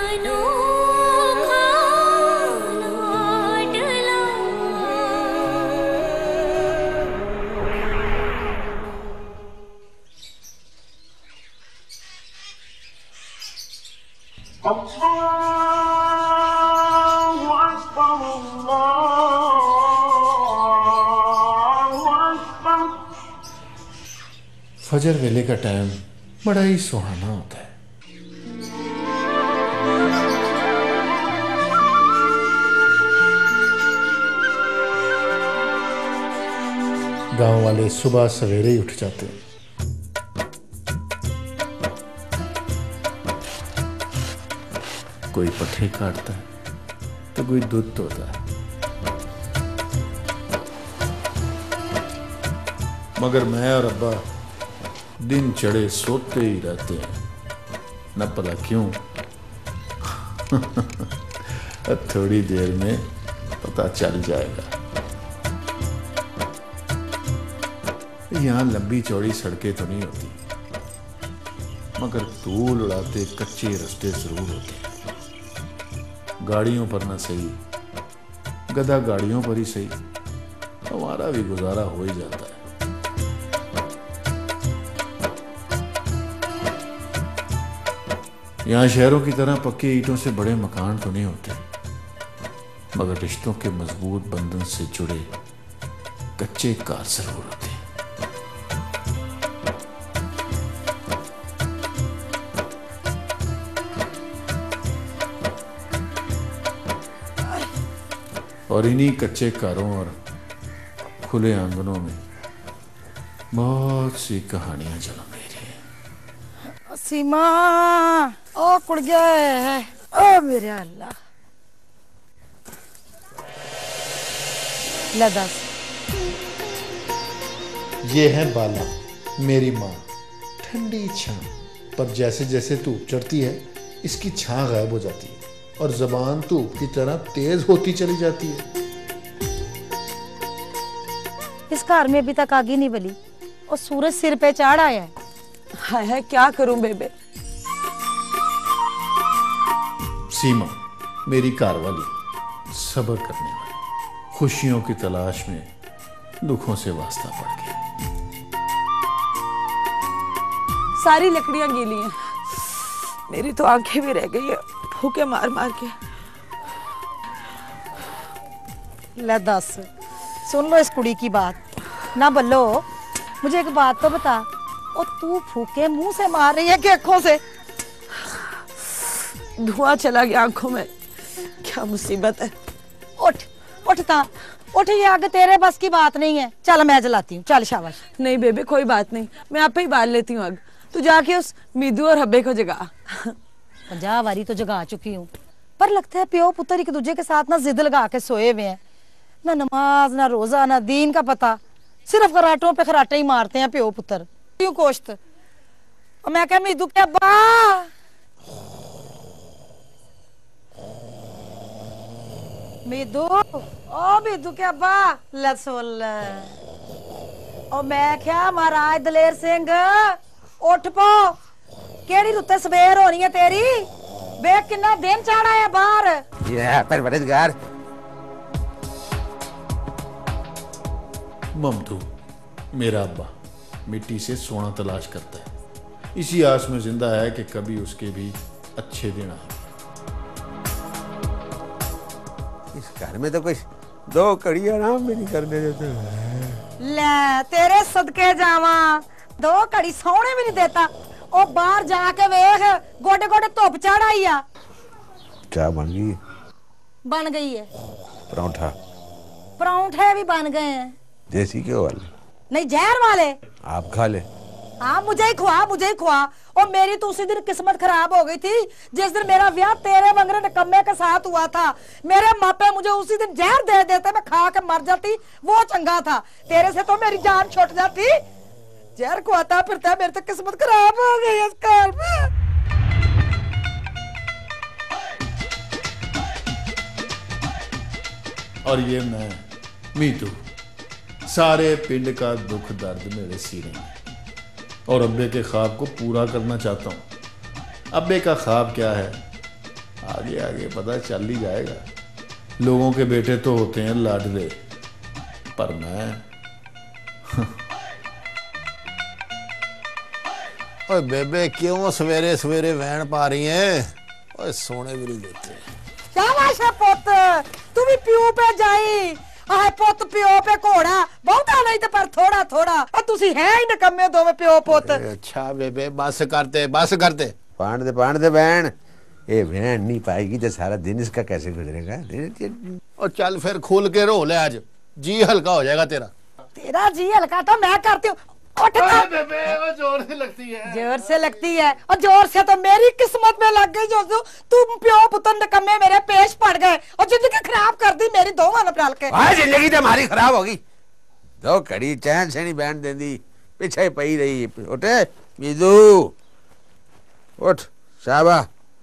अनोखा लाडला। फजर वेले का टाइम बड़ा ही सुहाना होता है। गांव वाले सुबह सवेरे ही उठ जाते हैं। कोई पट्ठे काटता है तो कोई दूध तोड़ता है, मगर मैं और अब्बा दिन चढ़े सोते ही रहते हैं। न पता क्यों। थोड़ी देर में पता चल जाएगा। यहाँ लंबी चौड़ी सड़कें तो नहीं होती, मगर धूल उड़ाते कच्चे रास्ते जरूर होते हैं। गाड़ियों पर ना सही, गधा गाड़ियों पर ही सही, हमारा भी गुजारा हो ही जाता है। यहाँ शहरों की तरह पक्के ईंटों से बड़े मकान तो नहीं होते, मगर रिश्तों के मजबूत बंधन से जुड़े कच्चे कार जरूर होते हैं। और इन्हीं कच्चे कारों और खुले आंगनों में बहुत सी कहानियां जन्म ले रही हैं। सीमा ओ कुड़ गया है, ओ मेरे अल्लाह। ले दस। ये है बाला, मेरी माँ। ठंडी छां, पर जैसे जैसे धूप चढ़ती है इसकी छां गायब हो जाती है और जबान धूप की तरह तेज होती चली जाती है। इस घर में अभी तक आग ही नहीं बली और सूरज सिर पे चढ़ आया है। हाय हाय, क्या करूं बेबे। सीमा मेरी कारवाली, सब्र करने वाली, खुशियों की तलाश में दुखों से वास्ता पड़ गया। सारी लकड़ियां गीली हैं, मेरी तो आंखें भी रह गई है फूके मार मार के। ले दस, सुन लो इस कुड़ी की बात ना। बल्लो मुझे एक बात तो बता, और तू फूके मुंह से मार रही है कि आंखों से? धुआं चला गया आंखों में, क्या मुसीबत है। उठ उठता उठ, ये आग तेरे बस की बात नहीं है। चल मैं जलाती हूँ, चल शाबाश। नहीं बेबे कोई बात नहीं, मैं आप ही बाल लेती हूँ आग। तू जाके उस मीदू और हब्बे को जगा। 50 बारी तो जगा चुकी हूँ, पर लगता है प्यो पुत्र एक दूसरे के साथ ना जिद लगा के सोए हुए हैं। ना नमाज ना रोजा ना दीन का पता, सिर्फ खराटों पे खराटे ही मारते हैं प्यो पुत्र। क्यों कोश्त। और मैं क्या मीदू के अब्बा, मीदू ओ मीदू के अब्बा ले सुन। और मैं क्या महाराज दलेर सिंह उठ पो, केड़ी रुते सवेर होनी है तेरी। बेक कितना दिन चाड़ा है बाहर। ये परवरदिगार। ममदू मेरा अब्बा मिट्टी से सोना तलाश करता है, इसी आस में जिंदा है कि कभी उसके भी अच्छे दिन आए। इस घर में तो कुछ दो कड़ी आराम भी नहीं करने देते। ले तेरे सदके जावा, दो कड़ी सोने भी नहीं देता। ओ बाहर जाके वेख, गोडे गोडे धुप चढ़ाई आ। क्या बन गई? बन गई है परांठा। परांठे भी बन गए हैं। देसी घ्यो वाले? नहीं जहर वाले। आप खा ले। हाँ मुझे ही खुआ, मुझे ही खुआ। और मेरी तो उसी दिन किस्मत खराब हो गई थी जिस दिन मेरा ब्याह तेरे बंगरे निकम्मे के साथ हुआ था। मेरे मापे मुझे उसी दिन जहर दे देते, मैं खा के मर जाती, वो चंगा था। तेरे से तो मेरी जान छूट जाती। जहर खुआता फिरता, मेरी तो किस्मत खराब हो गई इस घर में। और ये मैं मीतू, सारे पिंड का दुख दर्द मेरे सीने में, और अब्बे के ख्वाब को पूरा करना चाहता हूँ। अब्बे का ख्वाब क्या है आगे आगे पता चल ही जाएगा। लोगों के बेटे तो होते हैं लाडले, पर मैं ओए बेबे क्यों सवेरे सवेरे वैन पा रही है? ओए सोने भी नहीं देते। शाबाश है पुत, तू भी प्यो पे जाई। आए पुत प्यो पे घोड़ा बहुता नहीं तो पर थोड़ा थोड़ा। तुसी है ही निकम्मे दोवे प्यो पुत। अच्छा बेबे बस करते पाण दे बहन। ये वैन नहीं पाएगी तो सारा दिन इसका कैसे गुजरेगा? और चल फिर खोल के रो ले, आज जी हल्का हो जाएगा तेरा। तेरा जी हल्का तो मैं करती हूँ। बेबे वो जोर से लगती है। जोर से लगती है और जोर से तो मेरी किस्मत में लग गई। जो तुम प्यो पुत्र निकम्मे मेरे पेश पड़ गए और जिंदगी खराब कर दी मेरी। दो वाला डाल के जिंदगी तो हमारी खराब होगी। दो कड़ी चैन से नहीं बैठ देंदी, पीछे पई रही। उठे मीदू, उठ शाबा।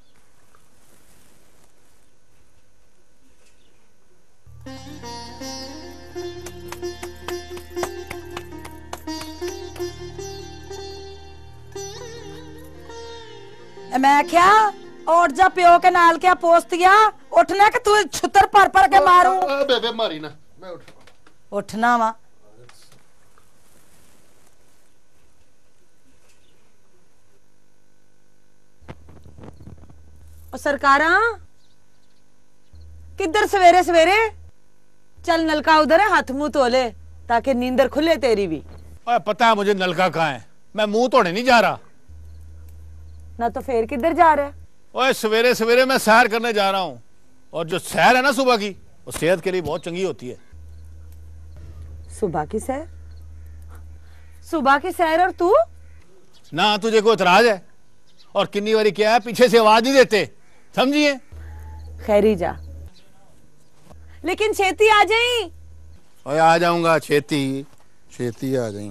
मैं क्या और जा प्यो के नाल क्या पोस्तिया उठना कि तू छुतर पर के मारू। बेबे मारी ना, मैं उठना वा। और सरकारा किधर सवेरे सवेरे? चल नलका उधर है, हाथ मुंह धो ले ताकि नींदर खुले तेरी भी। पता है मुझे नलका कहाँ है, मैं मुंह धोने नहीं जा रहा। ना तो फिर किधर जा रहा है? ओए सवेरे सवेरे मैं सैर करने जा रहा हूँ, और जो सैर है ना सुबह की, वो सेहत के लिए बहुत चंगी होती है। सुबह की सैर? सुबह की सैर और तू? ना तुझे कोई इतराज है? और कितनी बारी क्या है, पीछे से आवाज नहीं देते, समझिए। खैरी जा, लेकिन छेती आ जाई। ओए आ जाऊंगा, छेती छेती आ जाई।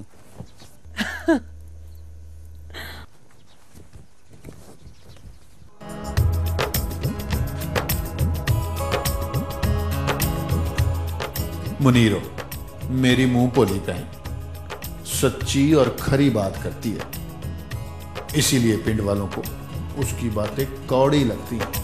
मुनीरो, मेरी मुंह पोली बहन सच्ची और खरी बात करती है, इसीलिए पिंड वालों को उसकी बातें कौड़ी लगती हैं।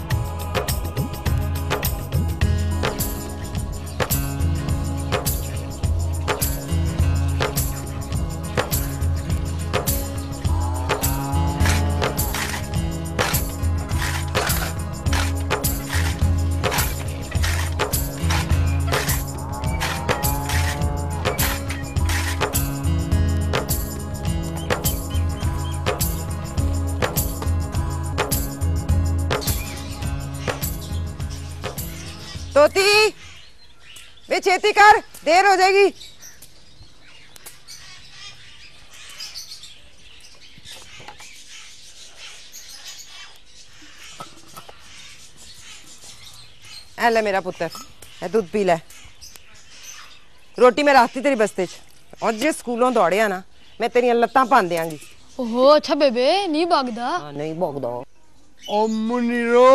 तोती वे छेती कर, देर हो जाएगी। ऐ ले मेरा पुत्र, है दूध पी ले। रोटी मैं रखती तेरी बस्ते च, और जे स्कूलों दौड़िया ना मैं तेरियां लत्तां भन देंगी। ओहो अच्छा बेबे नहीं भागदा। हाँ नहीं भोगदा। ओ मुनीरो,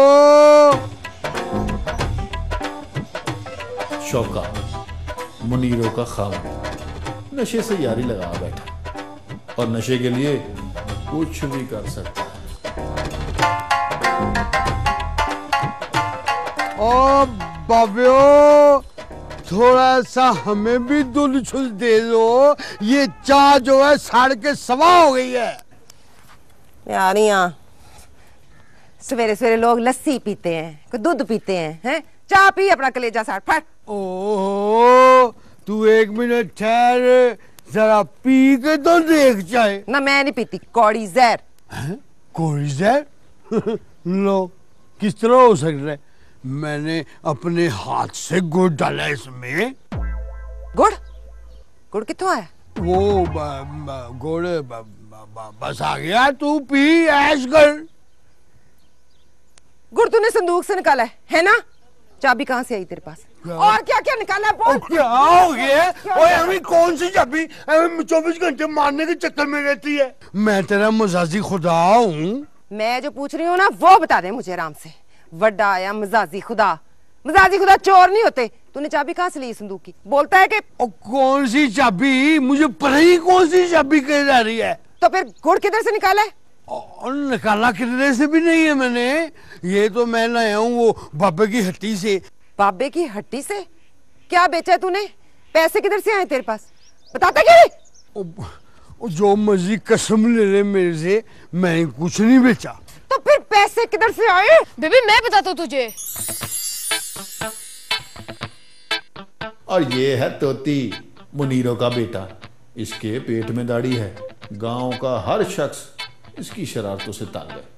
शौका मुनीरों का खाम नशे से यारी लगा बैठा, और नशे के लिए कुछ भी कर सकता है। ओ बाबियो, थोड़ा सा हमें भी दूध छुल दे दो, ये चाय जो है साढ़ के सवा हो गई है। यारियां सवेरे सवेरे लोग लस्सी पीते हैं, कोई दूध पीते हैं, चाय पी अपना कलेजा साठ फट। ओहो, तू एक मिनट ठहर, जरा पी के तो देख चाहे। ना मैं नहीं पीती, कौड़ी जहर। कौड़ी जहर? लो, किस तरह हो सकता है? मैंने अपने हाथ से गुड़ डाला इसमें। गुड़? गुड़ कित्थों आया? वो गुड़ बस आ गया, तू पी ऐश कर। गुड़ तूने संदूक से निकाला है ना? चाबी कहाँ से आई तेरे पास? और क्या क्या निकाला है? बोल। क्या हो गया? ओए अभी कौन सी चाबी? 24 घंटे मारने के चक्कर में रहती है। मैं तेरा मजाजी खुदा हूँ। मैं जो पूछ रही हूँ ना वो बता दे मुझे आराम से। वड्डा आया मजाजी खुदा। मजाजी खुदा चोर नहीं होते। तूने चाबी कहाँ से ली संदूक की? बोलता है कि कौन सी चाबी? मुझे पता ही कौन सी चाबी कह जा रही है। तो फिर गुड़ किधर से निकाला है? और निकाला कितने से भी नहीं है मैंने, ये तो मैं लाया हूँ वो बाबे की हट्टी से। बाबे की हट्टी से? क्या बेचा है तूने? पैसे किधर से आए तेरे पास? बताता क्या है? जो मर्जी कसम ले ले मेरे से, मैंने कुछ नहीं बेचा। तो फिर पैसे किधर से आए? बेबी मैं बताता हूँ तुझे। और ये है तोती, मुनीरों का बेटा। इसके पेट में दाढ़ी है। गांव का हर शख्स इसकी शरारतों से तंग है।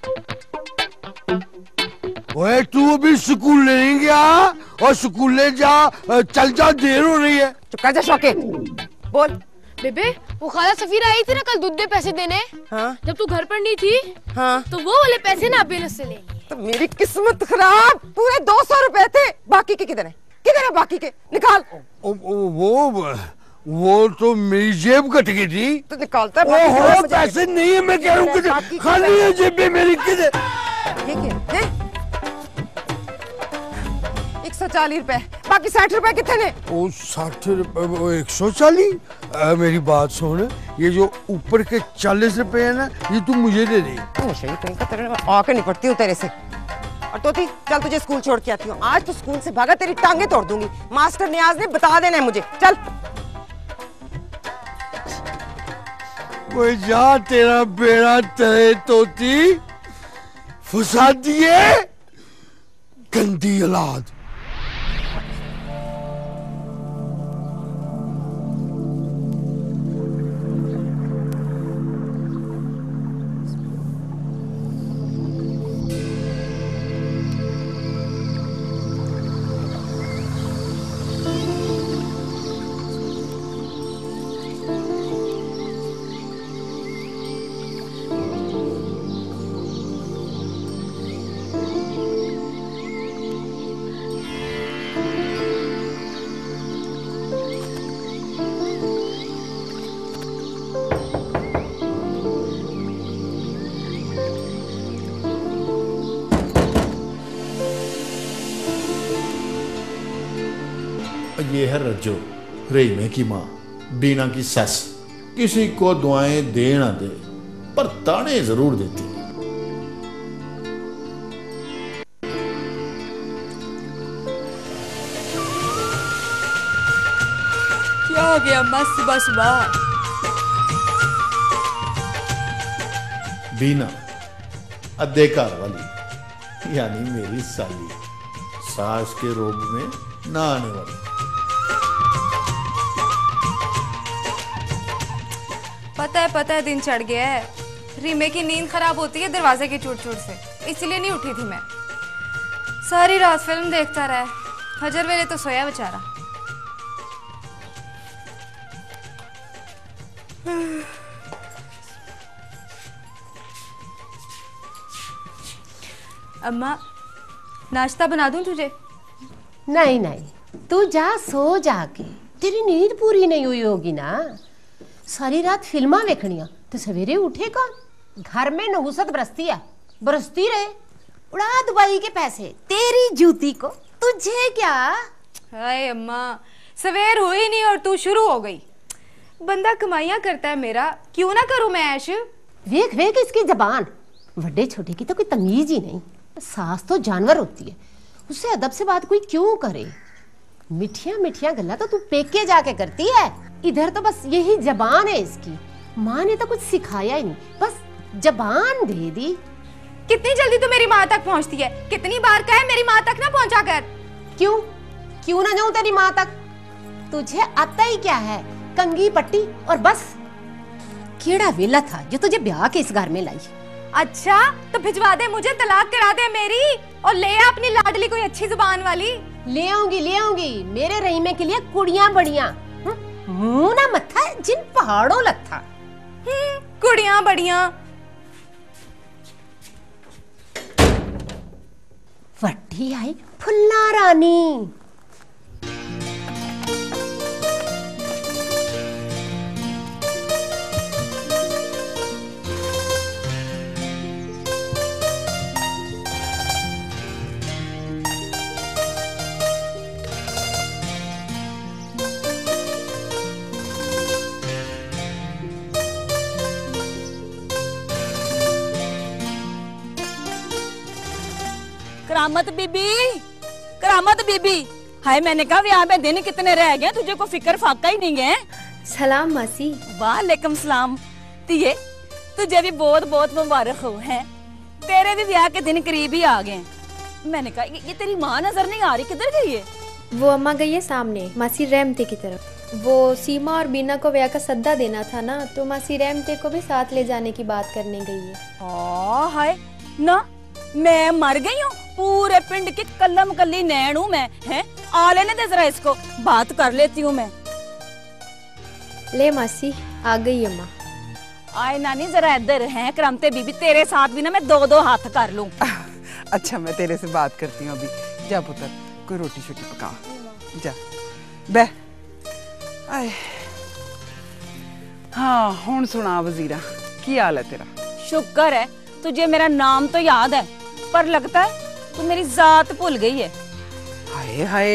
ओए तू अभी स्कूल नहीं गया? और स्कूल ले जा, चल जा, देर हो रही है। चुप कर जा शौके। बोल। बेबे वो खाला सफीरा आई थी ना कल दूध दे पैसे देने। हाँ? जब तू घर पर नहीं थी हाँ? तो वो वाले पैसे ना बेनस से ले लिए। तो मेरी किस्मत खराब, पूरे 200 रुपए थे। बाकी के किधर है? किधर है बाकी के? निकाल। वो तो मेरी जेब कट गई थी। तो निकालता है? ओहो पैसे नहीं है, मैं कह रहा हूँ खाली है जेब में मेरी। किधर? ये क्या है? 140 रुपए, बाकी 60 रुपए कितने? ओ 60 रुपए, 140। मेरी बात सुन, ये जो ऊपर के 40 रुपए है ना, ये तू मुझे दे दे। आके निपटती हूँ तेरे से। और तोती चल तुझे स्कूल छोड़ के आती हूँ। आज तो स्कूल से भागा, तेरी टांगे तोड़ दूंगी। मास्टर नियाज ने बता देना है मुझे। चल। वो जा, तेरा बेड़ा तले तोती, फंसा दिए गंदी औलाद। ये है रज्जो, रहीमे की माँ, बीना की सस। किसी को दुआएं दे ना दे, पर ताने जरूर देती है। क्या हो गया अम्मा सुबह सुबह? बीना अद्धे घर वाली, यानी मेरी साली, सास के रोब में ना आने वाली। पता है दिन चढ़ गया है। रीमे की नींद खराब होती है दरवाजे की चोट चोट से, इसीलिए नहीं उठी थी मैं। सारी रात फिल्म देखता रहा, फजर वेले तो सोया बेचारा। अम्मा नाश्ता बना दूं तुझे? नहीं नहीं, तू जा सो जाके, तेरी नींद पूरी नहीं हुई होगी ना। सारी रात फिल्मा देखनिया तो सवेरे उठे कौन? घर में नहुसत बरसती रहे। उड़ा दुबई के पैसे तेरी जूती को, तुझे क्या? हाय अम्मा, सवेर हुई नहीं और तू शुरू हो गई। बंदा कमाइयां करता है मेरा, क्यों ना करूं मैं ऐश? वेख वेख इसकी जबान, बड़े छोटे की तो कोई तमीज ही नहीं। सास तो जानवर होती है, उससे अदब से बात कोई क्यों करे? मिठियां मिठियां गल्ला तो तू पेके जाके करती है, इधर तो बस यही जबान है इसकी। माँ ने तो कुछ सिखाया ही नहीं, बस जबान दे दी। कितनी जल्दी तू मेरी माँ तक पहुँचती है? कितनी बार कहा है मेरी माँ तक ना पहुँचा कर। क्यों ना जाऊं तेरी माँ तक? तुझे आता ही क्या है, कंगी पट्टी और बस। केड़ा वेला था जो तुझे ब्याह के इस घर में लाई। अच्छा तो भिजवा दे मुझे, तलाक करा दे मेरी, और ले आ अपनी लाडली कोई अच्छी जुबान वाली। ले आऊंगी मेरे रहीमे के लिए कुड़ियां बढ़िया। मुंह ना मत्था जिन पहाड़ों लत्था। कुड़ियां बढ़िया। वड्डी आई फुल्ला रानी। करामत बीबी, करामत बीबी। हाय, मैंने कहा ब्याह में दिन कितने रह गए, तुझे को फिक्र फाका ही नहीं है। सलाम मासी। वालेकुम सलाम। तिये तुझे भी बहुत बहुत मुबारक हो। है तेरे भी ब्याह के दिन करीब ही आ गए। मैंने कहा ये तेरी माँ नजर नहीं आ रही, किधर गई है? वो अम्मा गई है सामने, मासी रहमते की तरफ। वो सीमा और बीना को ब्याह का सद्दा देना था ना, तो मासी रहमते को भी साथ ले जाने की बात करने गई है। हाय ना, मैं मर गई हूँ, पूरे पिंड की कलम कली नैन हूँ मैं। है आ लेने दे जरा, इसको बात कर लेती हूँ मैं। ले मासी, आ गई अम्मा। आए नानी जरा इधर। है करामते बीबी, तेरे साथ भी ना मैं दो दो हाथ कर लूं। अच्छा, मैं तेरे से बात करती हूँ अभी। जा पुत्र, कोई रोटी शोटी पका। जा बह। आए हाँ, हुण सुना वजीरा, की हाल है तेरा? शुक्र है तुझे मेरा नाम तो याद है, पर लगता है तू मेरी जात भूल गई है। हाय हाय।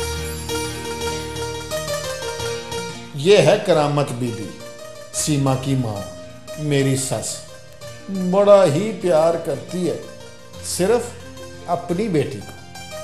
ये है करामत बीबी, सीमा की माँ, मेरी सस। बड़ा ही प्यार करती है सिर्फ अपनी बेटी को।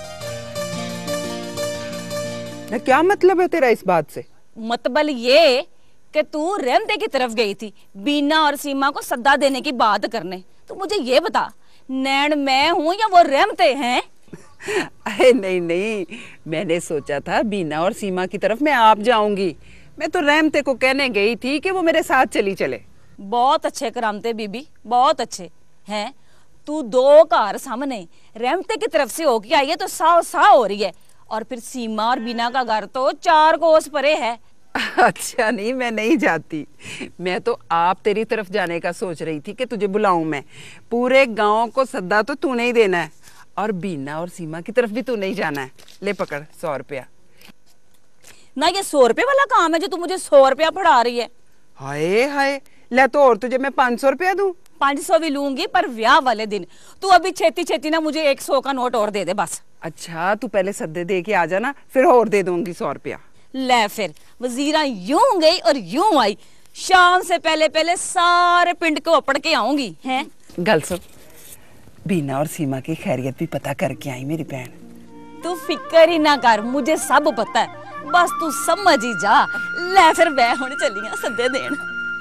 क्या मतलब है तेरा इस बात से? मतलब ये कि तू रहमते की तरफ गई थी बीना और सीमा को सद्दा देने की बात करने। तो मुझे ये बता, नैन मैं हूँ या वो रहमते हैं? अरे नहीं नहीं, मैंने सोचा था बीना और सीमा की तरफ मैं आप जाऊंगी। मैं तो रहमते को कहने गई थी कि वो मेरे साथ चली चले। बहुत अच्छे करामते बीबी, बहुत अच्छे हैं। तू दो घर सामने रहमते की तरफ से होके आई है तो साव साव हो रही है, और फिर सीमा और बीना का घर तो 4 कोस परे है। अच्छा नहीं, मैं नहीं जाती। मैं तो आप तेरी तरफ जाने का सोच रही थी कि तुझे बुलाऊं मैं। पूरे गांव को सद्दा तो तूने ही देना है, और बीना और सीमा की तरफ भी तू नहीं जाना है। ले पकड़ 100 रुपया। ना ये 100 रुपये वाला काम है जो तू मुझे 100 रुपया पढ़ा रही है? हाय हाय, ले तो और तुझे मैं 500 रुपया दूं? 500 भी लूंगी, पर ब्याह वाले दिन। तू अभी छेती छेती ना मुझे 100 का नोट और दे दे बस। अच्छा, तू पहले सद्दे दे के आ जाना, फिर और दे दूंगी 100 रुपया। ले फिर, वजीरा यूं गई और यूं आई। शाम से पहले पहले सारे पिंड को अपड़ के आऊंगी। हैं गल सुन, बीना और सीमा की खैरियत भी पता करके आई मेरी बहन। तू फिक्र ही ना कर, मुझे सब पता है, बस तू समझ ही जा। ले फिर मैं हुण चलियां सद्दे देन।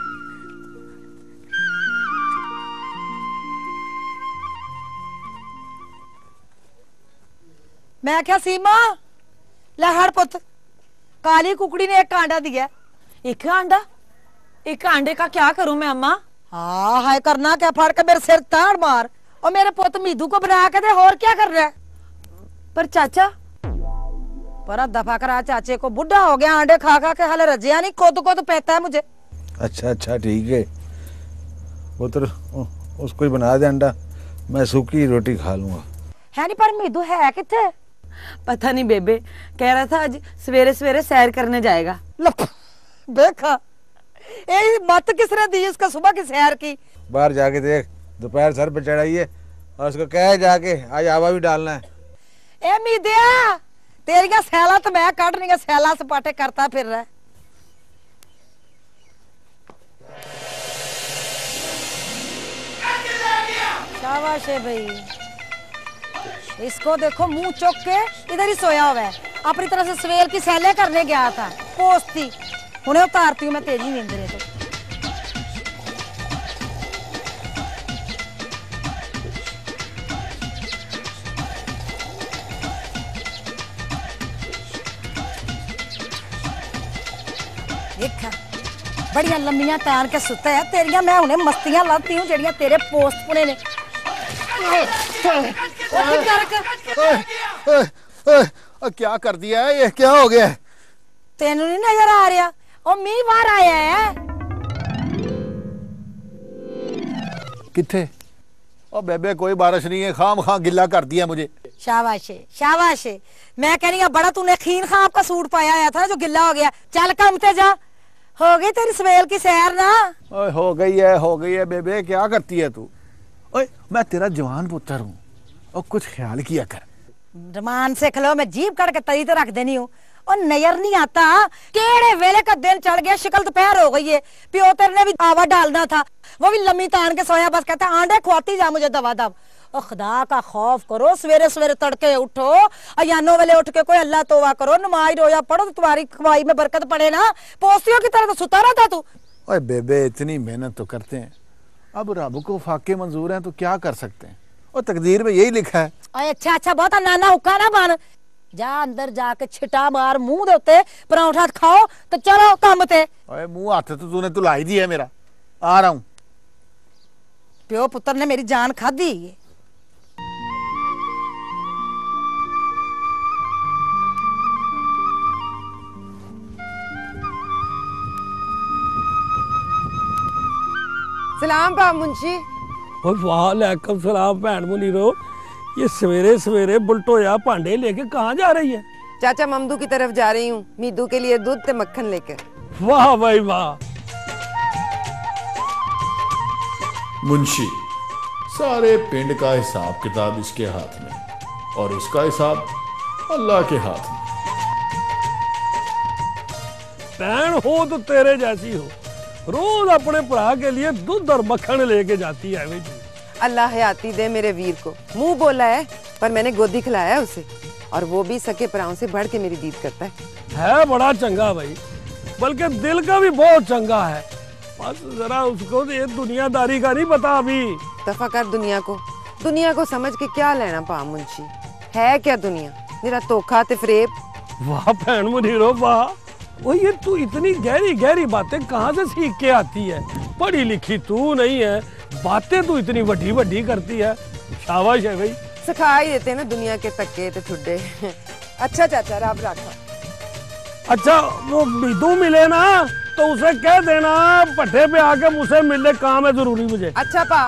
मैं क्या सीमा, ले हड़ पुत, काली कुकड़ी ने एक अंडा दिया। एक अंडा? एक अंडे का क्या करूं मैं अम्मा? हाँ हाय, करना क्या, फाड़ के मेरे सिर ताड़ मार। और मेरे पुत मीधू को बना के दे, और क्या कर रहा है? पर चाचा, पर दफा करा, चाचे को बुढ़ा हो गया, अंडे खा खा के हाल रजिया नहीं, खुद को तो पता है मुझे। अच्छा अच्छा ठीक है, वो तो उसको ही बना दे अंडा, मैं सूखी रोटी खा लूंगा। है नहीं, पर मीधू है किथे? पता नहीं बेबे, कह रहा था आज सवेरे सवेरे सैर करने जाएगा। देखा, ये मत किसने दी इसका सुबह की सैर की? बाहर जाके देख, दोपहर सर पे चढ़ाइए और उसको कह जाके आज हवा भी डालना है। ए मीदिया, तेरिया सैला तो मैं काट रही, सैला सपाटे करता फिर रहा। शाबाश है भाई, इसको देखो मुंह चौक के इधर ही सोया हुआ है। अपनी तरफ से सवेर की सैले करने गया था, पोस्ती उन्हें उतारती हूँ मैं तेजी नींद में। तो देखा, बड़िया लम्बियां तार के सुता है तेरिया, मैं उन्हें मस्तियां लाती हूँ जड़ियां तेरे पोस्ट पुने ने। क्या कर दिया है ये, क्या हो गया? तेनू नहीं नजर आ रहा? ओ मींह बाहर आया है। किथे? ओ बेबे कोई बारिश नहीं है, खाम खा गिल्ला कर दिया मुझे। शाबाश है, शाबाश है। मैं कह रही हूँ बड़ा तूने खीन खां आपका सूट पाया आया था जो गिल्ला हो गया। चल काम ते जा, हो गई तेरी सवेल की सैर ना? ओए हो गई है बेबे, क्या करती है तू? ओए मैं तेरा जवान पुत्र हूँ और कुछ ख्याल किया कर। रमान से खलो, मैं जीभ काट के तरी तो रख देनी हूँ। और नजर नहीं आता केड़े वेले का दिन चढ़ गया, शिकल दोपहर हो गई है। प्यो तेरे ने भी आवा डालना था, वो भी लम्मी तान के सोया, बस कहता आंडे खुआती जा मुझे दवा दब। और खुदा का खौफ करो, सवेरे सवेरे तड़के उठो, अयानो वाले उठ के कोई अल्लाह तौबा करो, नमाज रोजा पढ़ो तो तुम्हारी कमाई में बरकत पड़े ना। पोस्तियों की तरह तो सुता रहता तू। ओए बेबे, इतनी मेहनत तो करते हैं, अब रब को फाके मंजूर हैं तो क्या कर सकते हैं, और तकदीर में यही लिखा है। अच्छा अच्छा, बहुत नाना हुक्का ना बन, जा अंदर जाके छिटा मार मुंह दे उत्ते, परांठा खाओ तो चलो काम ते। ओए मुंह हाथ तो तूने तुलाई दी है मेरा, आ रहा हूं। प्यो पुत्र ने मेरी जान खादी है। सलाम पा मुंशी। वालेकुम सलाम भैन मुनीरो, ये सवेरे सवेरे बुलटोया भांडे लेके कहाँ जा रही है? चाचा ममदू की तरफ जा रही हूँ, मीदू के लिए दूध ते मक्खन लेकर। वाह भाई वाह। मुंशी, सारे पिंड का हिसाब किताब इसके हाथ में और इसका हिसाब अल्लाह के हाथ में। बहन हो तो तेरे जैसी हो, रोज अपने भरा के लिए दूध और मक्खन लेके जाती है। अल्लाह हयाती दे मेरे वीर को, मुंह बोला है पर मैंने गोदी खिलाया है उसे, और वो भी सके भराओं से बढ़ के मेरी दीद करता है बड़ा चंगा भाई, बल्कि दिल का भी बहुत चंगा है। बस जरा उसको ये दुनियादारी का नहीं पता अभी। दफा कर दुनिया को समझ के क्या लेना पा मुंशी, है क्या दुनिया, मेरा धोखा ते फरेब। वाह भैन मुनीरो वाह, वो ये तू इतनी गहरी गहरी बातें कहाँ से सीख के आती है? पढ़ी लिखी तू नहीं है, बातें तू इतनी वड्डी वड्डी करती है, शाबाश है भाई। सिखा ही देते ना दुनिया के तक्के ते ठुड्डे। अच्छा चाचा रब रखा। अच्छा वो मीदू मिले ना तो उसे कह देना पट्टे पे आके मुझसे मिलने, काम है जरूरी मुझे। अच्छा पा।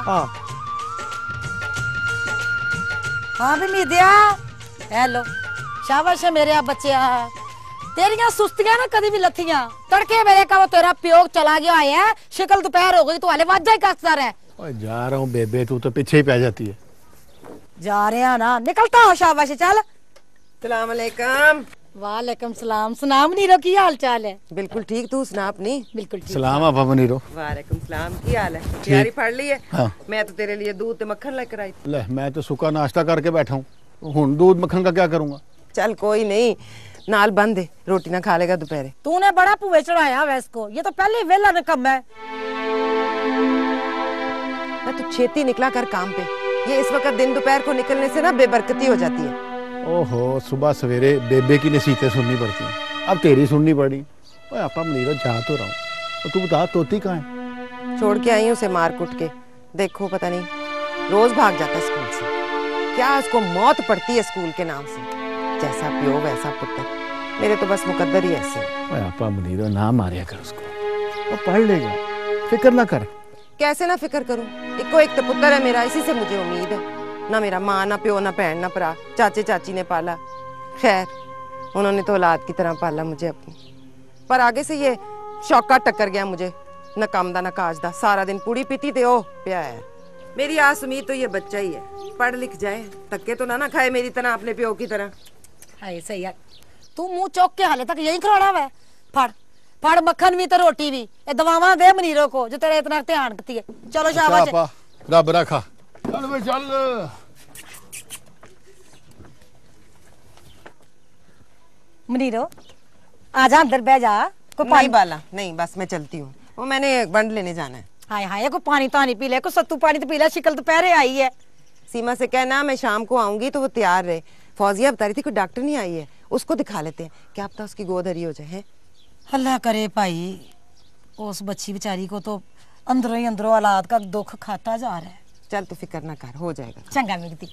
हाँ भी मीदिया, हेलो, शाबाश है मेरे आप बच्चे। तेरिया सुस्तियां ना कभी भी लथियां, तड़के मेरे का वो तेरा प्योग चला गया है, शिकल दोपहर हो गई तू हाले वाजा ही कसता रहे। ओए जा रहा हूँ बेबे, तू तो पीछे ही पै जाती है। जा रहे हैं ना, निकलता हो शाबाश, चल। सलाम अलैकुम। वालेकुम सलाम। सुनाम नीरो की हाल चाल है? बिल्कुल ठीक, तू सुना अपनी? बिल्कुल ठीक। सलाम आपा मुनीरो। वालेकुम सलाम, की हाल है? तैयारी पढ़ ली है? हाँ। मैं तो तेरे लिए दूध ते मक्खन लेकर आई थी। ले मैं तो सुखा नाश्ता करके बैठा हूँ, हुन दूध मक्खन का क्या करूँगा? चल कोई नहीं, नाल बंद है, रोटी ना खा लेगा दोपहरे। तूने बड़ा पुए चढ़ाया वैस को, ये तो पहले वेला निकम्मा है। मैं तो छेती निकला कर काम पे, ये इस वक्त दिन दोपहर को निकलने से ना बेबरकती हो जाती है। ओहो, सुबह सवेरे बेबे की नसीहतें सुननी पड़ती हैं, अब तेरी सुननी पड़ी। ओए आपा मुनीरो जा तो रहा हूँ, तू बता तोती कहाँ है? छोड़ के आई हूँ उसे मार कुट के, देखो पता नहीं रोज भाग जाता है स्कूल से, क्या उसको मौत पड़ती है स्कूल के नाम से। जैसा प्यो वैसा पुत्र, मेरे तो बस मुकद्दर ही ऐसे। आपा मुनीरो ना मारिया कर उसको, वो पढ़ लेगा, फिक्र ना कर। कैसे ना फिक्र करूं, इको एक तो पुत्र है मेरा, इसी से मुझे उम्मीद है। ना मेरा माँ, ना प्यो, ना बहन, ना भरा, चाचे चाची ने पाला, खैर उन्होंने तो औलाद की तरह पाला मुझे अपनी, पर आगे से ये शौका टक्कर गया मुझे, न काम दा न काज दा, सारा दिन पूड़ी पीती ते ओ प्या है। मेरी आस उम्मीद तो ये बच्चा ही है, पढ़ लिख जाए, धक्के तो ना खाए मेरी तरह, अपने प्यो की तरह। हाय सही है, तू मुंह चौक के हाले तक यही खड़ा हुआ है। फड़ फड़ मक्खन भी तो रोटी भी, ये दवावां दे मनीरो को जो तेरे इतना ध्यान करती है। चलो शाबाश, रब रखा। चल बे चल। मनीरो आजा अंदर बैठ जा। को पानी बाला नहीं, बस मैं चलती हूँ, वो मैंने बंड लेने जाना है। हाय हाय, को पानी तानी पी ले, को सत्तू पानी तो पी ले, शिकल दोपहरे आई है। सीमा से कहना मैं शाम को आऊंगी तो वो तैयार रहे। फौजिया बता रही थी कोई डॉक्टर नहीं आई है, उसको दिखा लेते हैं, क्या पता उसकी गोद हरी हो जाए। अल्लाह करे भाई, उस बच्ची बेचारी को तो अंदरों ही अंदरों औलाद का दुख खाता जा रहा है। चल तू फिक्र ना कर, हो जाएगा। चंगा मिलती।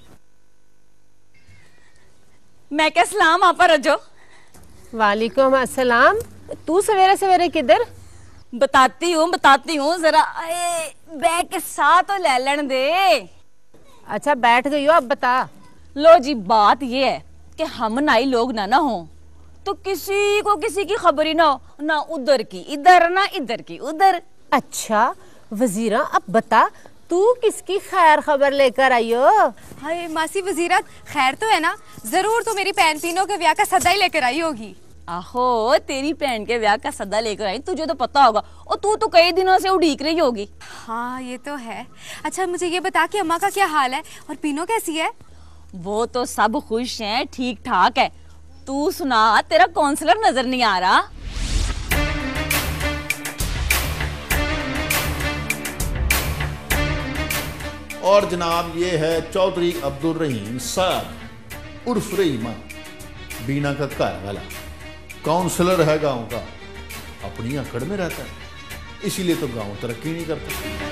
मैं क्या सलाम आपा रजो। वालेकुम अस्सलाम। तू सवेरे सवेरे किधर? बताती हूँ जरा बैग के साथ तो ले लेने दे। अच्छा बैठ गई हो, अब बता। लो जी, बात ये है कि हम नाई लोग ना हो तो किसी को किसी की खबर ही ना हो, ना उधर की इधर ना इधर की उधर। अच्छा वजीरा, अब बता तू किसकी खैर खबर लेकर आई हो? हाय मासी वजीरत, खैर तो है ना? जरूर तो मेरी पैन तीनों के ब्याह का सदा ही लेकर आई होगी। आहो तेरी बहन के ब्याह का सद्दा लेकर आई, तुझे तो पता होगा और तू तो कई दिनों से उड़ीक रही होगी। हाँ ये तो है। अच्छा मुझे ये बता कि अम्मा का क्या हाल है और पीनो कैसी है? वो तो सब खुश हैं, ठीक ठाक है। तू सुना, तेरा काउंसलर नजर नहीं आ रहा? और जनाब ये है चौधरी अब्दुल रहीम साहब उर्फ रहीमा, बीना का घर वाला, काउंसलर है गांव का, अपनी अकड़ में रहता है, इसीलिए तो गांव तरक्की नहीं करता।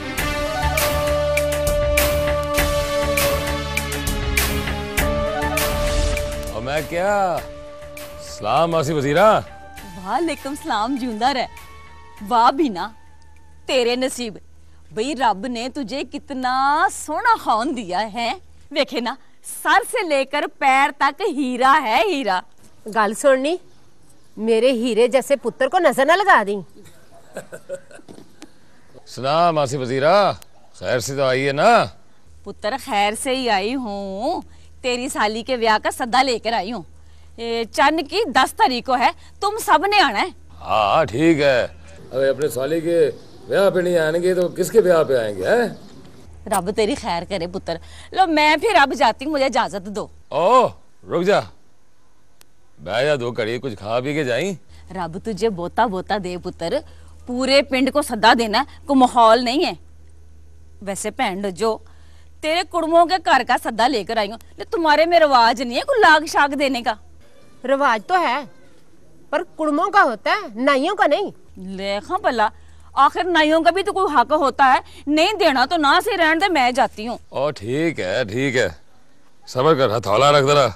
और मैं क्या सलाम मासी वजीरा। वालेकुम सलाम, जिंदा रह। वाह बीना, तेरे नसीब भाई, रब ने तुझे कितना सोना खान दिया है। देखे ना, सर से लेकर पैर तक हीरा है, हीरा। गल सुननी, मेरे हीरे जैसे पुत्र को नजर न लगा दी। सुना मासी वजीरा, खैर से तो आई है ना? पुत्र खैर से ही आई हूँ, तेरी साली के ब्याह का सद्दा लेकर आई हूँ। चंद की 10 तारीख को है, तुम सब ने आना है। हाँ ठीक है। अरे अपने साली के ब्याह पे नहीं आएंगे तो किसके ब्याह पे आएंगे? हैं? रब तेरी खैर करे पुत्र। लो मैं फिर अब जाती हूँ, मुझे इजाजत दो। ओ रुक जा, बैठ जा, 2 घड़ी कुछ खा पी के जाई। रब तुझे बोता बोता दे पुत्र, पूरे पिंड को सद्दा देना को माहौल नहीं है। वैसे भैन जो तेरे कुड़मों के घर का सद्दा लेकर आई हूँ, तुम्हारे में रिवाज नहीं है कोई लाग शाग देने का? रिवाज तो है पर कुड़मों का होता है, नाइयों का नहीं। लेखा भला, आखिर नाइयों का भी तो कोई हक होता है, नहीं देना तो ना से रहने दे, मैं जाती हूँ। ओ ठीक है, सबर कर, हथौला रख जरा।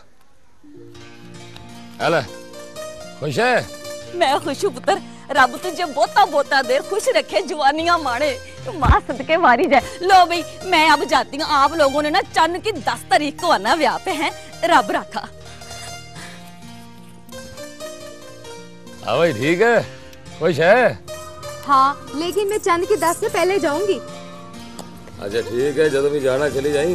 अले खुश है? मैं खुश हूँ पुत्र, रब तुझे बोता बोता देर खुश रखे, जवानियां मारे, मां सदके मारी जाए। लो भाई मैं अब जाती हूँ, आप लोगों ने ना चंद की 10 तारीख को आना ब्याह पे है, रब रखा। हाँ भाई ठीक है, खुश है? हाँ लेकिन मैं चंद की 10 से पहले जाऊंगी। अच्छा ठीक है, जब भी जाना चली जाई।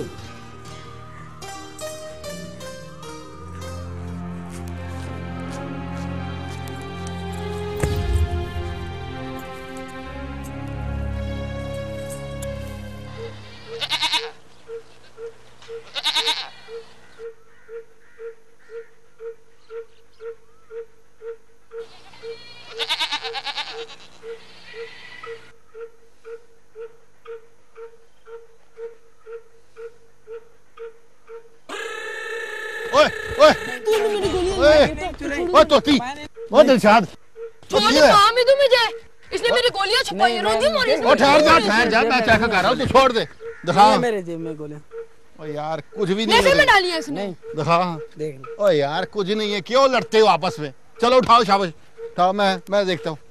ओए तोती, ओ दिलशाद, छोड़ मामी तू मुझे, इसने मेरी गोलियां छुपाई रोंदी मोरी। ओ ठहर जा, मैं चेक कर रहा हूं, तू छोड़ दे। दिखा मेरे जेब में गोलियां। ओ यार कुछ भी नहीं है। मेरे में डाली है इसने। दिखा, देख। ओ यार कुछ नहीं है, क्यों लड़ते हो आपस में? चलो उठाओ, शाबाश उठाओ, मैं देखता हूँ।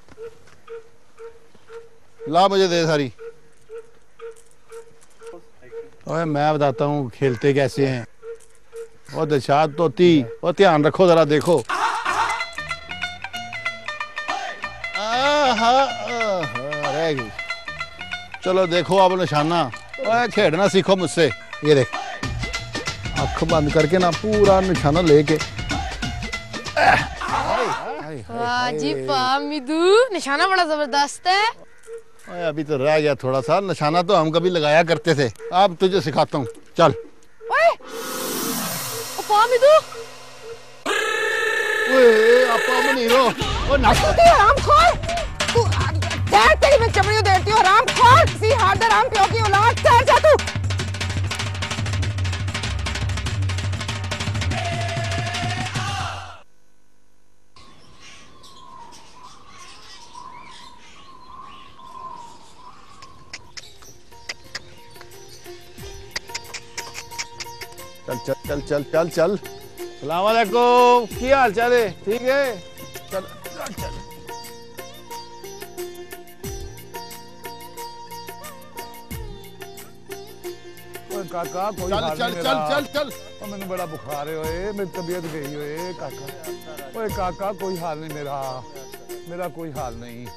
ला मुझे दे सारी। ओए मैं बताता हूँ खेलते कैसे हैं। ओ दिलशाद तोती, ओ ध्यान रखो जरा, देखो। रह गई। चलो देखो अब निशाना, ओए खेलना सीखो मुझसे। ये देख, आँख बंद करके ना पूरा निशाना लेके। वाह जी वाह मिदू, निशाना बड़ा जबरदस्त है। ओए अभी तो रह गया थोड़ा सा, निशाना तो हम कभी लगाया करते थे, अब तुझे सिखाता हूँ, चल। ओए मिदू, ओए आपा मनीरो, ओ नाच। तू आराम खोल, तू देख तेरी मैं चमड़ियों देती हूँ, आराम खोल। सी हाथ आराम पियो की औलाद, ठहर जा तू। चल। सलाम वालेकुम, की हाल चाल है? ठीक है, चल। काका कोई चल। मैंने बड़ा बुखार है, ओए मेरी तबीयत गई है काका। ओए काका कोई हाल नहीं मेरा कोई हाल नहीं।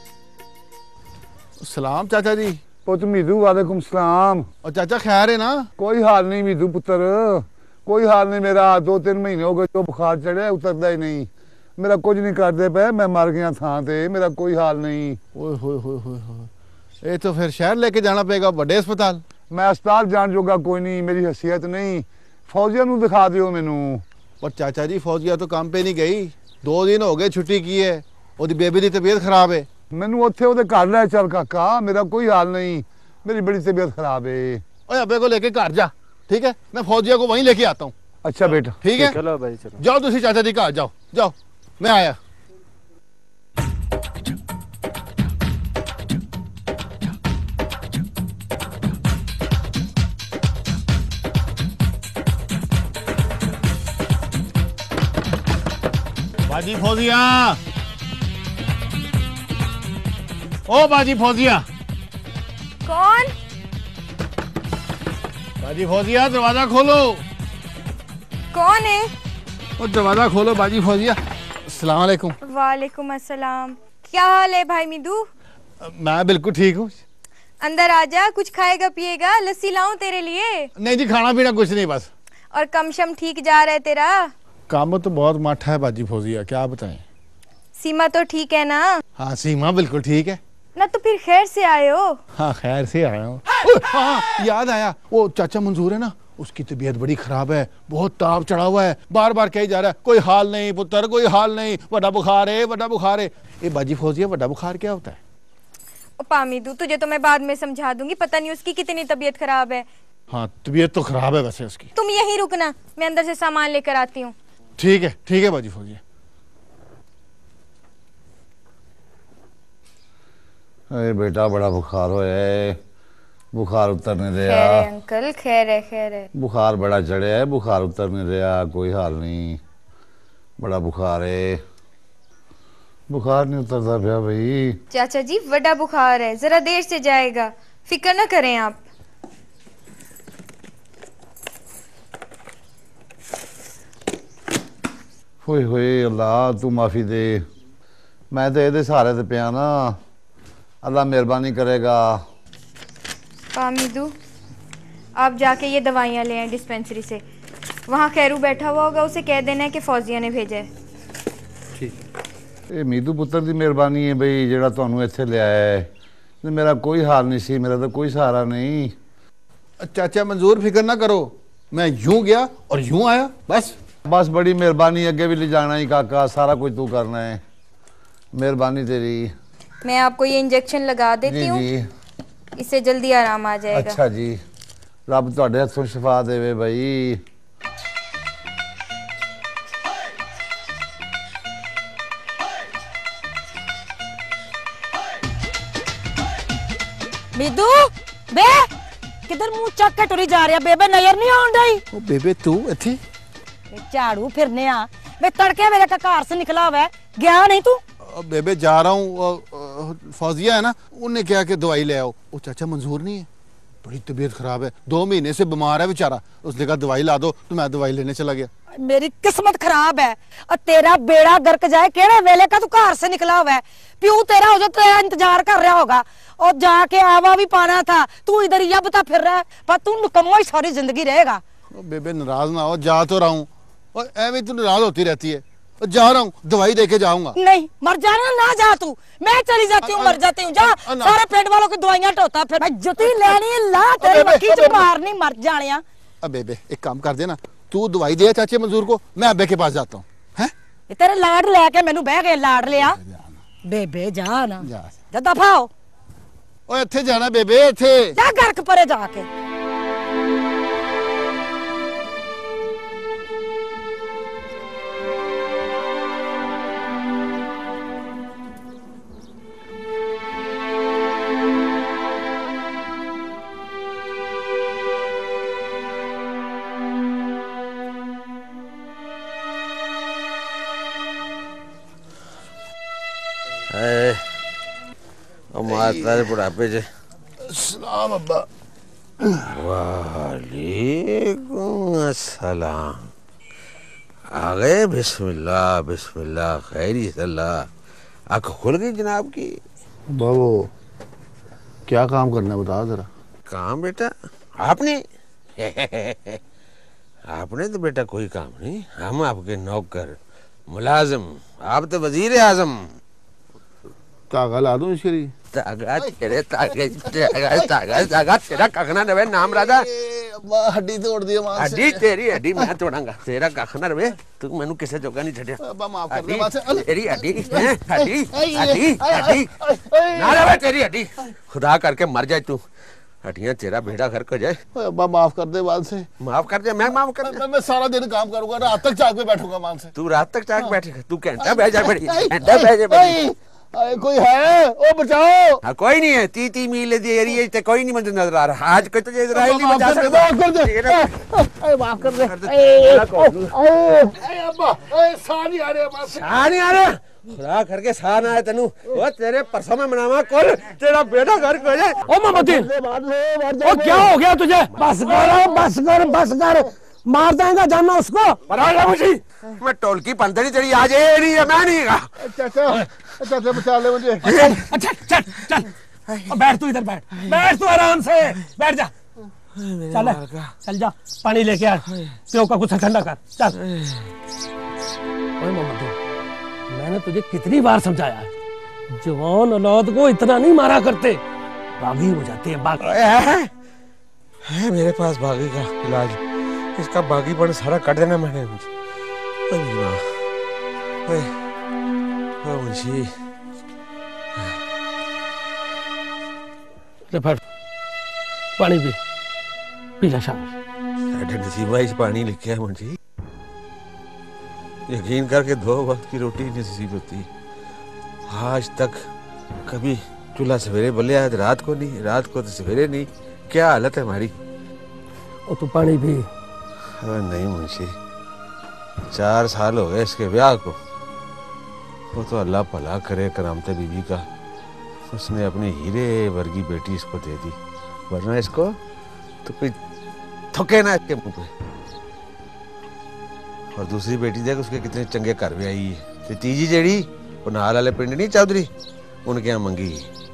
सलाम चाचा जी। पुत्र मीदू, वालेकुम सलाम। और चाचा खैर है ना? कोई हाल नहीं मीदू पुत्र, कोई हाल नहीं मेरा। 2-3 महीने हो गए जो बुखार चढ़े, उतरता ही नहीं। मेरा कुछ नहीं करते पे, मैं मर गया थां ते, मेरा कोई हाल नहीं। ओए होए होए होए होए, ये तो फिर शहर लेके जाना पड़ेगा, बड़े अस्पताल। मैं अस्पताल जान जोगा कोई नहीं, मेरी हैसियत नहीं। फौजिया नूं दिखा दियो मैनू। पर चाचा जी फौजिया तो काम पे नहीं गई, 2 दिन हो गए छुट्टी की है, ओदी बेबी दी तबीयत खराब है। मैनू उत्थे ओदे घर ले चल काका, मेरा कोई हाल नहीं, मेरी बड़ी तबीयत खराब है। ओए अबे को लेके घर जा, ठीक है? मैं फौजिया को वहीं लेके आता हूँ। अच्छा बेटा, ठीक है? चलो भाई चलो। जाओ तुसी चाचा जी घर जाओ, जाओ मैं आया। बाजी फौजिया, ओ बाजी फौजिया। कौन? बाजी फौजिया दरवाजा खोलो। कौन है? ओ दरवाजा खोलो बाजी फौजिया। अस्सलाम वालेकुम। वालेकुम अस्सलाम। क्या हाल है भाई मिदू? मैं बिल्कुल ठीक हूँ। अंदर आजा, कुछ खाएगा पिएगा, लस्सी लाऊं तेरे लिए? नहीं जी, खाना पीना कुछ नहीं बस। और कम शम ठीक जा रहा है तेरा? काम तो बहुत माठा है बाजी फौजिया, क्या बताएं। सीमा तो ठीक है ना? हाँ सीमा बिल्कुल ठीक है ना। तो फिर खैर से आए हो? हाँ खैर से आया हूँ। हाँ याद आया, वो चाचा मंजूर है ना, उसकी तबीयत बड़ी खराब है, बहुत ताप चढ़ा हुआ है, बार बार कही जा रहा है कोई हाल नहीं पुत्र, कोई हाल नहीं, बड़ा बुखार है, बड़ा बुखार है। ये बाजी फौजिया बड़ा बुखार क्या होता है? पामिदू तुझे तो मैं बाद में समझा दूंगी, पता नहीं उसकी कितनी तबीयत खराब है। हाँ तबीयत तो खराब है वैसे उसकी। तुम यहीं रुकना, मैं अंदर से सामान लेकर आती हूँ। ठीक है बाजी फौजिया। अरे बेटा बड़ा बुखार हो है, बुखार उतरने दे। खैर है अंकल, खैर है। बुखार बड़ा चढ़े है, बुखार उतरने दे, कोई हाल नहीं, बड़ा बुखार है, बुखार नहीं उतरता भैया भाई। चाचा जी बड़ा बुखार है, जरा देर से जाएगा, फिक्र न करें आप। होए होए अल्लाह तू माफ़ी दे, मैं तो ये सहारे ते पिया ना, अल्लाह मेहरबानी करेगा। पामिदू आप जाके ये दवाइयाँ ले आए डिस्पेंसरी से, वहाँ खैरू बैठा हुआ होगा, उसे कह देना है कि फौजिया ने भेजा है। ठीक। ये मीदू पुत्र की मेहरबानी है बई जेड़ा तुहानू इत्थे ले आया है, मेरा कोई हाल नहीं सी, मेरा तो कोई सहारा नहीं। चाचा मंजूर फिक्र ना करो, मैं यूं गया और यूं आया, बस बड़ी मेहरबानी, अगे भी ले जाना ही काका, सारा कुछ तू करना है, मेहरबानी तेरी। मैं आपको ये इंजेक्शन लगा देती हूँ, इससे जल्दी आराम आ जाएगा। अच्छा जी, रब तुहाडे हथों शिफा देवे भाई। मिदू बे किधर मुंह चक के टुरी जा रहा, बेबे नजर नहीं आउंद दी? ओ बेबे तू इथे झाड़ू फिरने आ, बे तड़के मेरे का घर से निकला हुआ है, गया नहीं तू? बेबे जा रहा हूँ, फौजिया है ना, उन्हें क्या कि दवाई ले आओ। वो चाचा मंजूर नहीं है, बड़ी तबीयत खराब है, 2 महीने से बीमार है बेचारा, उसने कहा दवाई ला दो, तो मैं दवाई लेने चला गया। मेरी किस्मत खराब है और तेरा बेड़ा गर्क जाए, केड़े वेले का तू घर से निकला हुआ है, प्यू तेरा हो जो तेरा इंतजार कर रहा होगा, और जाके आवा भी पाना था, तू इधर यबता फिर रहा है, पर तू निकम्मा ही सारी जिंदगी रहेगा। बेबे नाराज ना हो, जा तो रहा हूँ, और ऐਵੇਂ तू नाराज होती रहती है। जा रहा हूँ, दवाई देके जाऊंगा। नहीं मर जाना, ना जा तू, मैं चली जाती हूँ, मर जाती हूँ, जा सारे पेट वालों की दवाइयां ढोता फिर। मैं जुती लेनी ला तेरी मक्खी च मारनी, मर जानिया। अब बेबे एक काम कर देना, तू दवाई दे चाचे मंजूर को, मैं अब्बे के पास जाता हूँ। हैं तेरे लाड लेके मैनू बह गए, लाड लिया बेबे, जा ना जा दफा हो। ओए इत्थे जाना बेबे, इत्थे जा गर्क परे जाके। माता बुढ़ापे च सलाम अब्बा। वालेकुम अस्सलाम। आ गए? बिस्मिल्लाह बिस्मिल्लाह, खैरी सल्लाह। आँख खुल गई जनाब की? बाबू क्या काम करना है बता जरा। काम बेटा आपने आपने तो बेटा कोई काम नहीं, हम आपके नौकर मुलाजिम, आप तो वजीर आजम। तागा ला दूं इसके लिए? तागा तेरे तागा तेरा कखना रवे नाम राधा। हड्डी तोड़ दी मां से। हड्डी तेरी हड्डी मैं तोड़ांगा, तेरा कखना रवे। तू मैनू किसे जोगा नहीं छड़िया। माफ कर दे मां से। तेरी हड्डी हड्डी हड्डी हड्डी ना रवे तेरी हड्डी। खुदा करके मर जाए तू, हड्डियां तेरा बेड़ा घर को जाए। अब्बा माफ कर दे बाल से। माफ कर दे, मैं माफ कर दे। मैं सारा दिन काम करूंगा, रात तक चाक पे बैठूंगा मान से। तू रात तक चाक बैठेगा? तू घंटा बैठ जा बड़ी, घंटा बैठ जा बड़ी। कोई है? ओ बचाओ। हाँ कोई नहीं है, 30 मील दी एरिया से कोई नहीं मुझे नजर आ रहा। आज कोई तुझे इजराइल नहीं बचा सकता। माफ कर दे, माफ कर दे। अब्बा साह नहीं आ रहे, साह नहीं आ रहा। खुदा करके साह ना आए तेनू। वो तेरे परसों में मनावा कल तेरा बेटा घर को जाए। ओ मोहम्मदीन, ओ क्या हो गया तुझे? बस कर बस कर बस कर, मार देगा जानना उसको। मुझे मैं टोलकी पंदरी तेरी आज ये नहीं है, मैं नहीं गा। चाचा चाचा बचा ले मुझे। अच्छा चल चल, बैठ तू इधर, बैठ तू आराम से, बैठ जा। चल चल जा, पानी लेके आ, प्यो का कुछ ठंडा कर। चल। ओए मोहम्मद, मैंने तुझे कितनी बार समझाया है, जवान औलाद को इतना नहीं मारा करते, बागी हो जाते हैं। बागी है मेरे पास बागी का इलाज, इसका बागीपन सारा काट देना मैंने। मुंशी पानी पी ला शाबाश। नसीबा इस पानी लिखे है मुंशी, यकीन करके 2 वक्त की रोटी नसीब होती। आज तक कभी चूल्हा सवेरे बलिया है, रात को नहीं, रात को तो सवेरे नहीं। क्या हालत है हमारी। और तू पानी पी। नहीं मुंशी, 4 साल हो गए इसके ब्याह को। वो तो अल्लाह भला करे करामते बीबी का, उसने अपनी हीरे वर्गी बेटी इसको दे दी, वरना इसको तो कोई थके ना इसके मुंह पे। और दूसरी बेटी देख उसके कितने चंगे घर भी आई है। तीजी जेड़ी वो नाल वाले पिंड नहीं चौधरी, उनके यहाँ मंगी।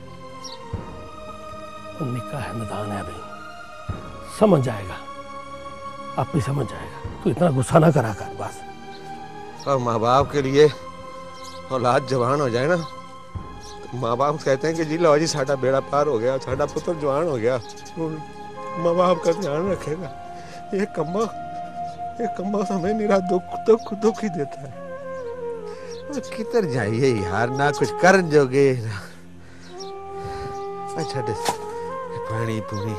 निकाह है, मैदान है भाई, समझ जाएगा, आप भी समझ जाएगा। तू इतना गुस्सा ना करा कर बस। और माँ बाप के लिए औलाद जवान हो जाए ना, तो माँ बाप कहते हैं कि जी लो जी साडा बेड़ा पार हो गया, साडा पुत्र जवान हो गया, माँ बाप का ध्यान रखेगा। ये कम्मा हमें निरा दुख ही देता है। किधर जाइए यार, ना कुछ कर जोगे। अच्छा पानी पूरी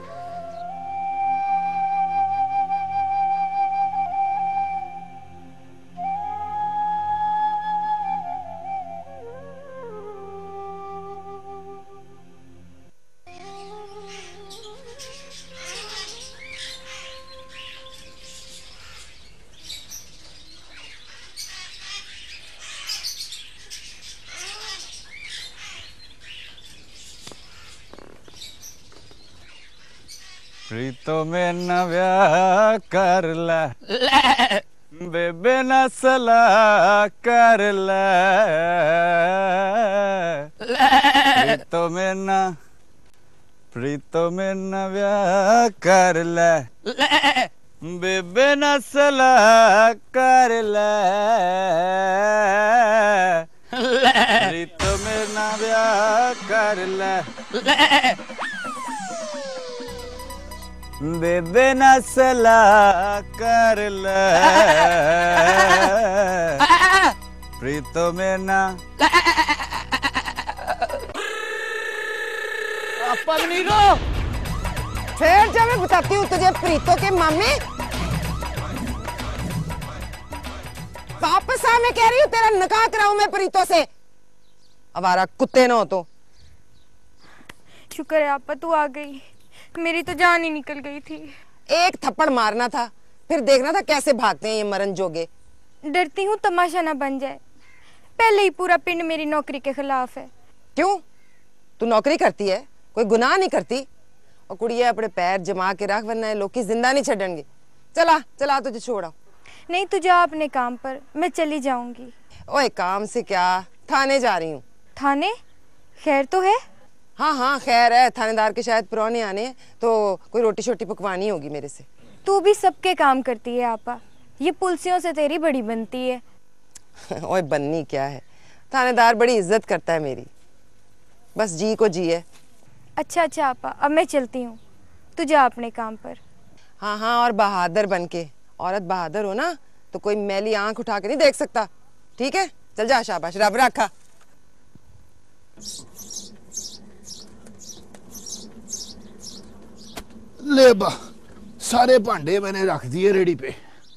प्रीतो में न व्याह कर ला, बेबे न सलाह कर ला। प्रीतो में न व्याह कर ला, बेबे न सलाह कर ला। प्रीतो में न व्याह कर ला, बेबे न सलाह कर ले। प्रीतो में ना पगनीरो, फिर जब मैं बताती हूँ तुझे प्रीतो के मामे। वापस आ, मैं कह रही हूँ तेरा निकाह कराऊं मैं प्रीतो से। आवारा कुत्ते ना हो तो। शुक्र है आपा तू आ गई, मेरी तो जान ही निकल गई थी। एक थप्पड़ मारना था, फिर देखना था कैसे भागते हैं ये मरन जोगे। डरती हूँ तमाशा ना बन जाए, पहले ही पूरा पिंड मेरी नौकरी के खिलाफ है। क्यों? तू नौकरी करती है, कोई गुनाह नहीं करती। और कुड़िया अपने पैर जमा के रख, वरना लोग की जिंदा नहीं छड़ेंगे। चला चला तुझे छोड़ा। नहीं तू जा अपने काम पर, मैं चली जाऊंगी। ओए काम से क्या, थाने जा रही हूँ। थाने? खैर तो है? हाँ हाँ खैर है, थानेदार के शायद पुराने आने, तो कोई रोटी शोटी पकवानी होगी मेरे से। तू भी सबके काम करती है आपा, ये पुलसियों से तेरी बड़ी बनती है। ओए बन्नी क्या है, थानेदार बड़ी इज्जत करता है मेरी, बस जी को जी है। अच्छा अच्छा आपा, अब मैं चलती हूँ, तू जा अपने काम पर। हाँ हाँ, और बहादुर बन के, औरत बहादुर हो ना तो कोई मैली आंख उठा के नहीं देख सकता, ठीक है? चल जा, शाबाश, रब रखा। ले बा, सारे भांडे मैंने रख दिए रेडी पे।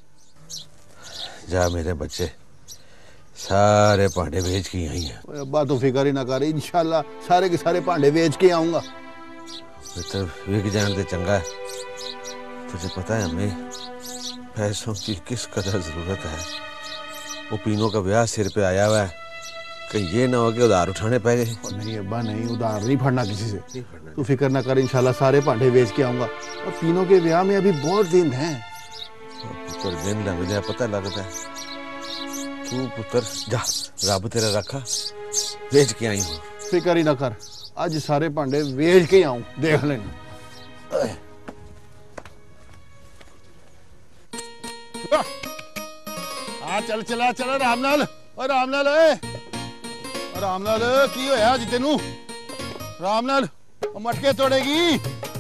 जा मेरे बच्चे, सारे भांडे बेच के आई हैं। अब्बा तो फिक्र ही ना कर, इंशाल्लाह सारे के सारे भांडे बेच के आऊंगा। तो विक जान दे चंगा है। तुझे पता है हमें पैसों की किस कदर जरूरत है। वो पीनों का ब्याह सिर पे आया हुआ है, कहीं ये ना हो कि उधार उठाने पै गए। नहीं अब्बा नहीं, उधार नहीं फड़ना किसी से, तू फिक्र ना कर, इंशाल्लाह सारे भांडे बेच के आऊंगा। और पीनों के ब्याह में अभी बहुत दिन हैं। पुत्र दिन लग जाए पता लगता है। तू पुत्र जा, रब तेरा रखा, बेच के आई हूँ। फिक्र ही ना कर, आज सारे भांडे बेच के आऊं, देख लेना। हाँ चल चला चल, आराम नाल, आराम नाल, आराम नाल। की होया अज तेनू? आराम नाल, मटके तोड़ेगी।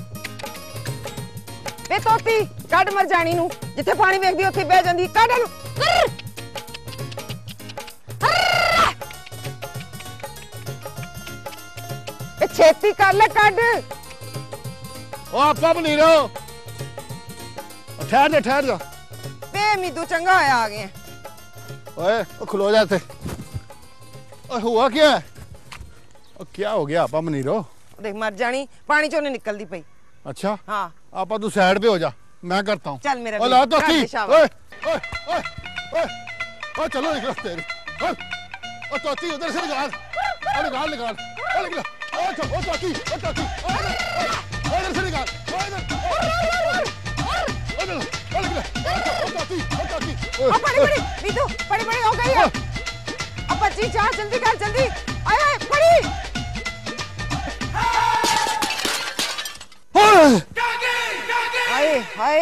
वे तोती कड मर जानी नू, जिथे पानी वेखदी उत्थे बह जांदी, कड नू। छेती कर ले कड। ओ आपा बनी रहो, ठहर जा। वे मीदू चंगा होया आ गए। ओए खलो जाते। ओए हुआ क्या है? क्या हो गया आपा बनी रहो? देख मर जानी, पानी चों नहीं निकलती पई। अच्छा हाँ, आपा तू साइड पे हो जा, मैं करता हूँ। चल मेरा ला तो ओए ओए ओए ओए चलो निकल तेरे। ओ तोती उधर से निकाल, निकाल निकाल, निकाल। ओ तोती इधर से निकाल, बड़ी मीदू बड़ी हो गई है। अब बच्ची चाह, जल्दी कर, जल्दी आया बड़ी। हाय हाय,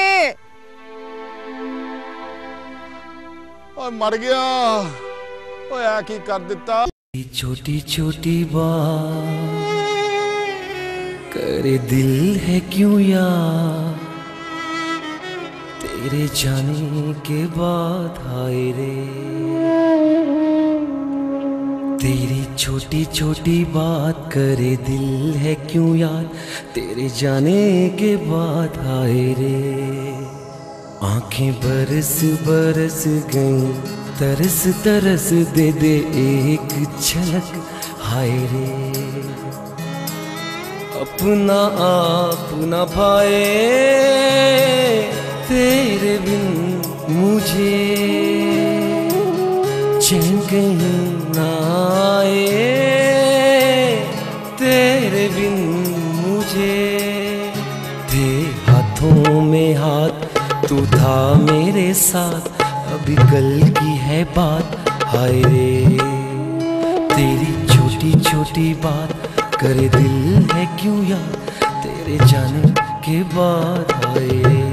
और मर गया। ओए की कर दिता। छोटी छोटी बात करे दिल है क्यों यार, तेरे जाने के बाद हाय रे। तेरी छोटी छोटी बात करे दिल है क्यों याद, तेरे जाने के बाद हाय रे। आंखें बरस बरस गई, तरस तरस दे दे एक झलक हाय रे। अपना आप ना पाए तेरे बिन मुझे, चैन कहीं ना आए तेरे बिन मुझे। थे हाथों में हाथ, तू था मेरे साथ, अभी कल की है बात हाय रे। तेरी छोटी छोटी बात करे दिल है क्यों याद, तेरे जाने के बाद हाय रे।